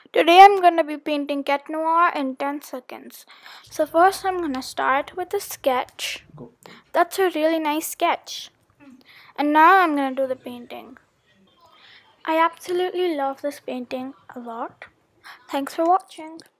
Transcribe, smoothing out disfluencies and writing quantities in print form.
Today I'm gonna be painting Cat Noir in 10 seconds. So first I'm gonna start with a sketch. That's a really nice sketch. And now I'm gonna do the painting. I absolutely love this painting a lot. Thanks for watching.